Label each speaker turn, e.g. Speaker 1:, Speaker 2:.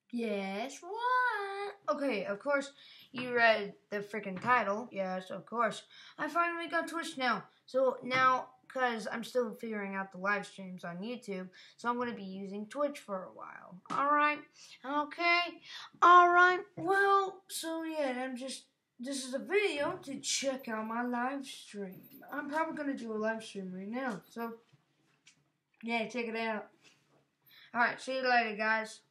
Speaker 1: Yes, what? Okay, of course, you read the freaking title. Yes, of course. I finally got Twitch now. So now, because I'm still figuring out the live streams on YouTube, so I'm going to be using Twitch for a while. Alright? Okay? Alright? Well, so yeah, this is a video to check out my live stream. I'm probably going to do a live stream right now. So, yeah, check it out. Alright, see you later, guys.